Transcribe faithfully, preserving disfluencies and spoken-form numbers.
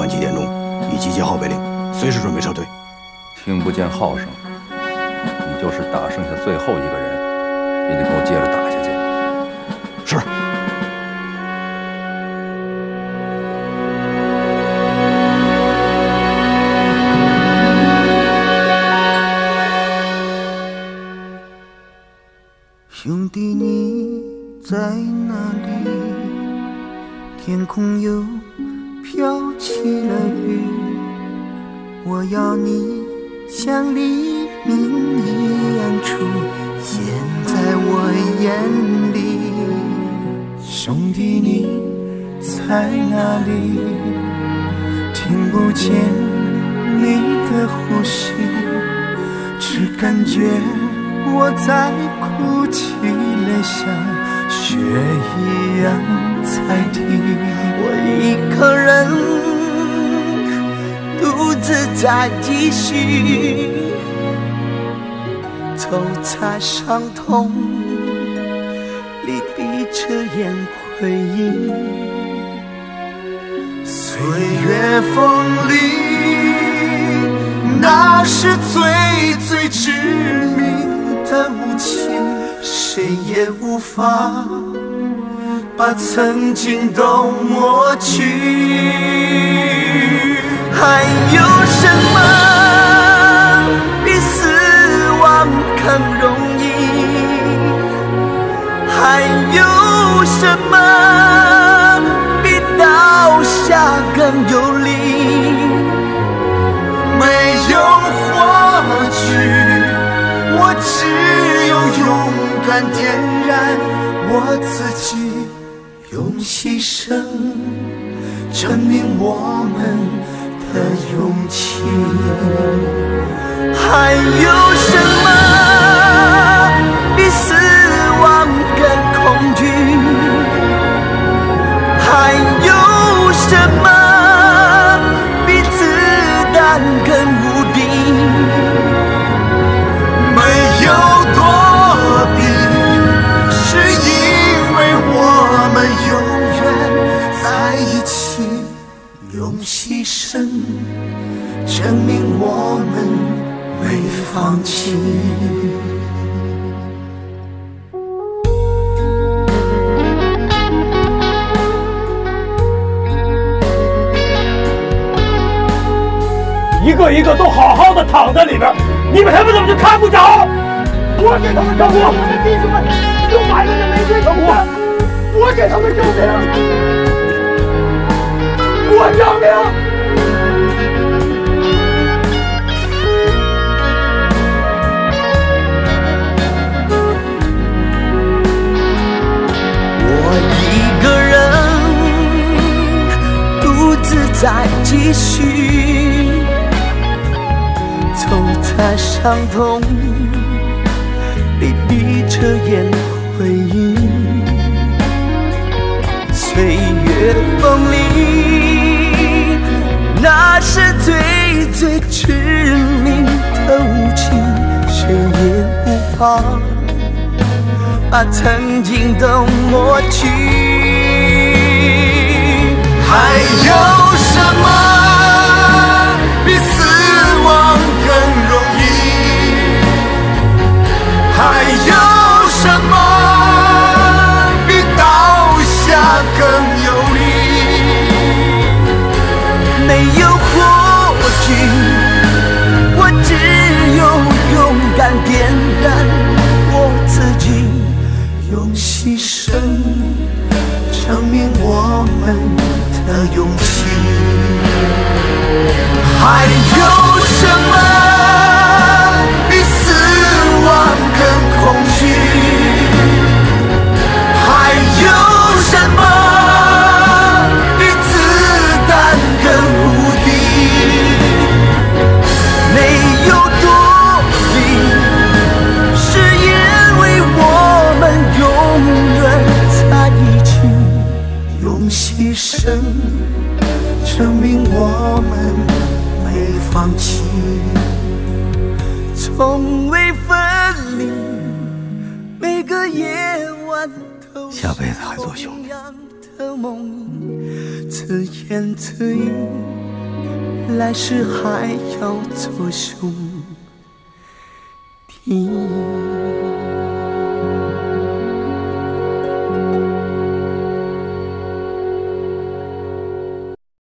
晚几点钟，以集结号为令，随时准备撤退。 听不见号声，你就是打剩下最后一个人，也得给我接着打下去。 是。 兄弟，你在哪里？天空又飘起了雨，我要你像黎明一样出现在我眼里。兄弟，你在哪里？听不见你的呼吸，只感觉我在哭泣，泪像雪一样在滴。我一个人独自在继续，走在伤痛里闭着眼回忆。岁月锋利，那是最最致命的武器，谁也无法把曾经都抹去。还有什么比死亡更容易？还有什么比倒下更有力？没有火炬，我只有勇敢点燃我自己，用牺牲证明我们的勇气。还有什么比死亡更恐惧？还有什么比子弹更无敌？没有躲避，是因为我们永远在一起，用牺牲证明我们没放弃。 一个一个都好好的躺在里边，你们他们怎么就看不着？我给他们救命！我的弟兄们都埋在这雷水城下，我给他们救命！我饶命！ 我一个人独自在继续，走在伤痛里闭着眼回忆。岁月锋利，那是最最致命的武器，谁也无法把曾经都抹去。还有什么比死亡更容易？还有什么比倒下更有力？没有火炬，我只有勇敢点燃我自己，用牺牲证明我们的勇气。还有什么比死亡更恐惧？还有什么比子弹更无敌？没有躲避，是因为我们永远在一起，用牺牲证明我们没放弃，从未分离，每个夜晚都下辈子还做兄弟。 自言自语， 来世还要做兄弟。